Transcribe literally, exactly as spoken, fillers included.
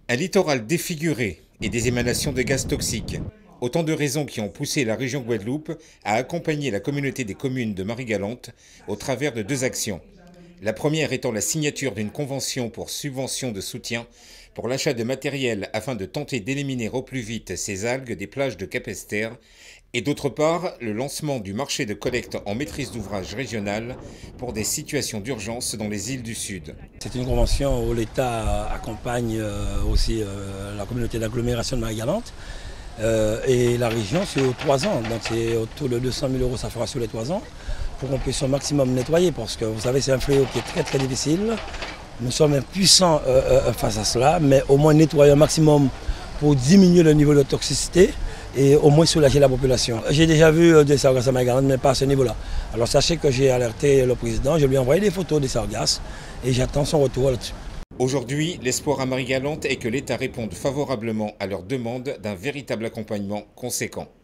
Un littoral défiguré et des émanations de gaz toxiques. Autant de raisons qui ont poussé la région Guadeloupe à accompagner la communauté des communes de Marie-Galante au travers de deux actions. La première étant la signature d'une convention pour subvention de soutien pour l'achat de matériel afin de tenter d'éliminer au plus vite ces algues des plages de Capesterre, et d'autre part le lancement du marché de collecte en maîtrise d'ouvrage régionale pour des situations d'urgence dans les îles du Sud. C'est une convention où l'État accompagne aussi la communauté d'agglomération de Marie-Galante et la région sur trois ans. Donc c'est autour de deux cent mille euros, ça fera sur les trois ans, pour qu'on puisse au maximum nettoyer, parce que vous savez c'est un fléau qui est très très difficile. Nous sommes impuissants euh, face à cela, mais au moins nettoyer un maximum pour diminuer le niveau de toxicité et au moins soulager la population. J'ai déjà vu des sargasses à Marie-Galante, mais pas à ce niveau-là. Alors sachez que j'ai alerté le président, je lui ai envoyé des photos des sargasses et j'attends son retour là-dessus. Aujourd'hui, l'espoir à Marie-Galante est que l'État réponde favorablement à leur demande d'un véritable accompagnement conséquent.